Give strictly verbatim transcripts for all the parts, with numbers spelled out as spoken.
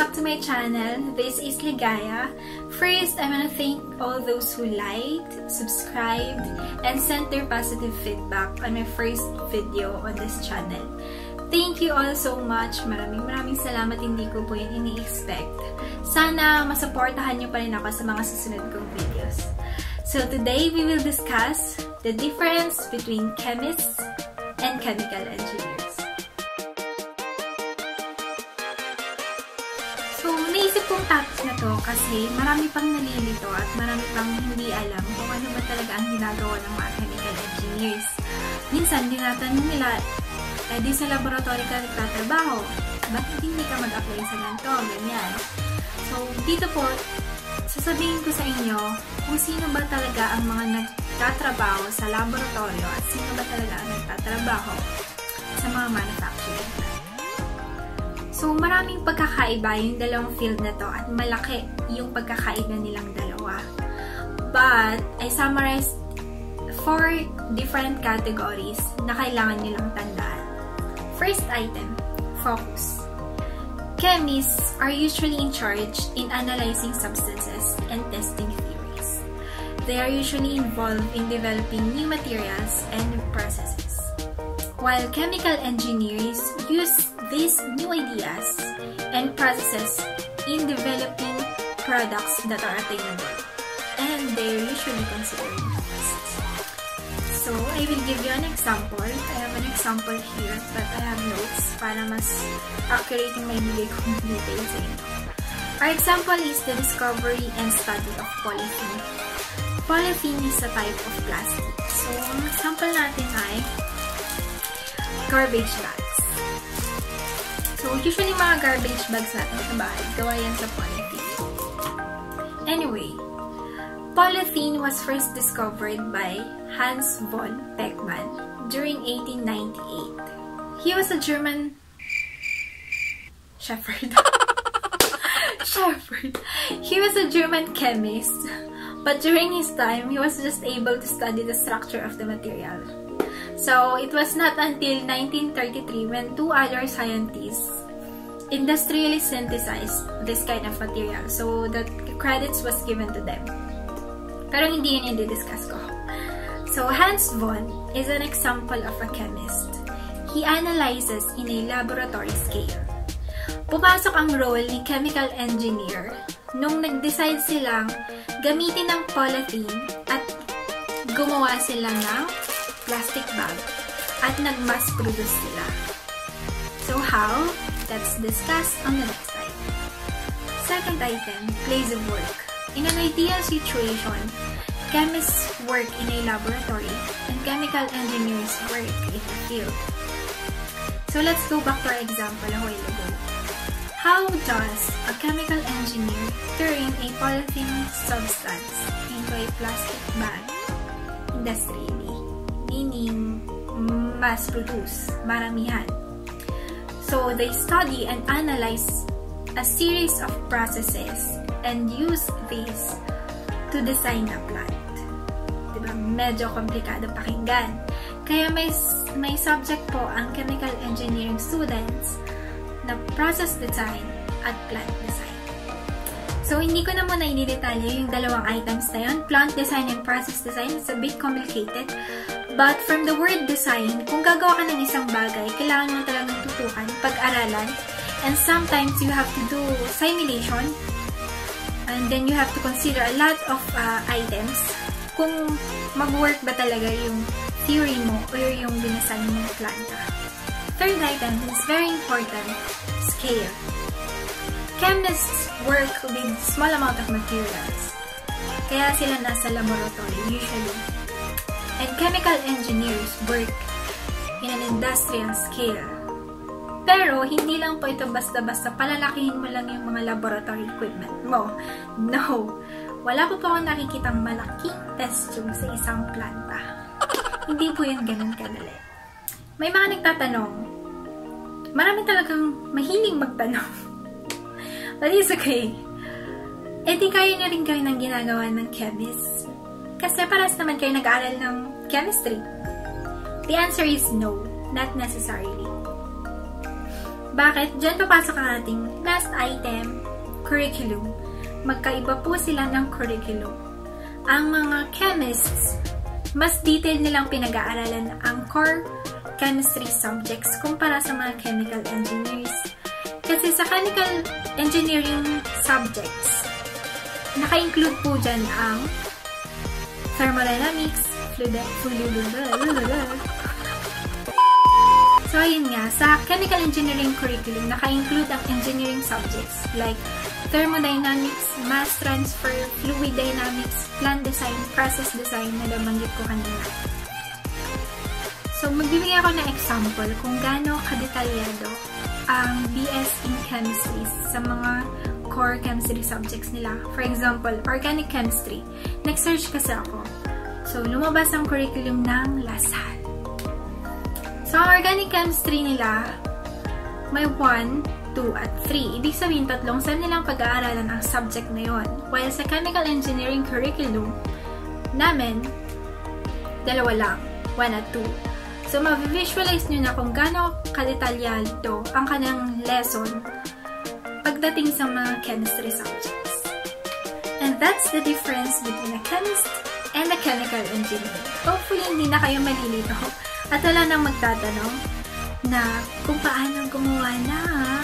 back to my channel. This is Ligaya. First, I want to thank all those who liked, subscribed, and sent their positive feedback on my first video on this channel. Thank you all so much. Maraming maraming salamat. Hindi ko po yun ini-expect. Sana masuportahan nyo pa rin ako sa mga susunod kong videos. So today, we will discuss the difference between chemists and chemical engineers. So, naisip kong topic na to kasi marami pang nalilito at marami pang hindi alam kung ano ba talaga ang ginagawa ng mga chemical engineers. Minsan, dinatanong nila, eh di sa laboratory ka nagtatrabaho, bakit hindi ka mag-apply sa ganito, ganyan. So, dito po, sasabihin ko sa inyo kung sino ba talaga ang mga nagtatrabaho sa laboratorio at sino ba talaga ang nagtatrabaho sa mga manufacturing plant. So, maraming pagkakaiba yung dalawang field na to at malaki yung pagkakaiba nilang dalawa. But, I summarized four different categories na kailangan nilang tandaan. First item, focus. Chemists are usually in charge in analyzing substances and testing theories. They are usually involved in developing new materials and processes. While chemical engineers use these new ideas and processes in developing products that are attainable, and they are usually considered fast. So, I will give you an example. I have an example here, but I have notes para mas accurate yung may bigay kong details sa inyo. Our example is the discovery and study of polythene. Polythene is a type of plastic. So, ang example natin ay garbage bags. So, usually mga garbage bags natin sa bahay, gawa yan sa polythene. Anyway, polythene was first discovered by Hans von Beckmann during eighteen ninety-eight. He was a German shepherd. shepherd. He was a German chemist, but during his time, he was just able to study the structure of the material. So, it was not until nineteen thirty-three when two other scientists industrially synthesized this kind of material. So, the credits was given to them. Pero hindi yun yung di-discuss ko. So, Hans von is an example of a chemist. He analyzes in a laboratory scale. Pumasok ang role ni chemical engineer nung nag-decide silang gamitin ng polythene at gumawa sila ng plastic bag at nag-mass produce sila. So, how? Let's discuss on the next slide. Second item, place of work. In an ideal situation, chemists work in a laboratory and chemical engineers work in the field. So let's go back to our example a while ago. How does a chemical engineer turn a polythene substance into a plastic bag industrially? Meaning, mass produce, maramihan. So they study and analyze a series of processes and use this to design a plant. Diba? Medyo komplikado pakinggan. Kaya may, may subject po ang chemical engineering students na process design at plant design. So, hindi ko na muna inidetalye yung dalawang items na yun. Plant design and process design is a bit complicated. But from the word design, kung gagawa ka ng isang bagay, kailangan mo talagang tutukan, pag-aralan, and sometimes you have to do simulation. And then you have to consider a lot of uh, items kung mag-work ba talaga yung theory mo or yung binasan mong planta. Third item is very important, scale. Chemists work with small amount of materials. Kaya sila nasa laboratory usually. And chemical engineers work in an industrial scale. Pero, hindi lang po ito basta-basta palalakihin mo lang yung mga laboratory equipment mo. No! Wala po po akong nakikitang malaking test tube sa isang planta. Hindi po yun ganun kadali. May mga nagtatanong. Marami talagang mahiling magtanong. But it's okay. E di kaya nyo rin kayo ng ginagawa ng chemist. Kasi paras naman kayo nag-aaral ng chemistry. The answer is no, not necessarily. Bakit? Diyan papasok ang ating last item, curriculum. Magkaiba po sila ng curriculum. Ang mga chemists, mas detailed nilang pinag-aaralan ang core chemistry subjects kumpara sa mga chemical engineers. Kasi sa chemical engineering subjects, naka-include po dyan ang thermodynamics, fluid, so, ayun nga, sa chemical engineering curriculum, naka-include ang engineering subjects like thermodynamics, mass transfer, fluid dynamics, plant design, process design na nabanggit ko kanina. So, magbibigay ako ng example kung gaano kadetalyado ang B S in chemistry sa mga core chemistry subjects nila. For example, organic chemistry. Nag-search kasi ako. So, lumabas ang curriculum ng Lasal. So, ang organic chemistry nila, may one, two, at three. Ibig sabihin, tatlong sem nilang pag-aaralan ang subject na yon. While sa chemical engineering curriculum namin, dalawa lang, one at two. So, ma-visualize nyo na kung gaano kadetalyado ang kanyang lesson pagdating sa mga chemistry subjects. And that's the difference between a chemist and a chemical engineer. Hopefully, hindi na kayo malilito. At wala nang magtatanong na kung paano gumawa na.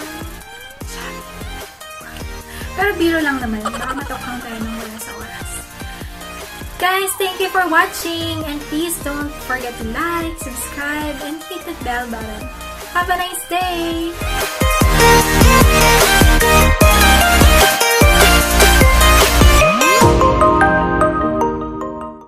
Pero biro lang naman. Baka matokhang tayo ng wala sa oras. Guys, thank you for watching. And please don't forget to like, subscribe, and hit the bell button. Have a nice day!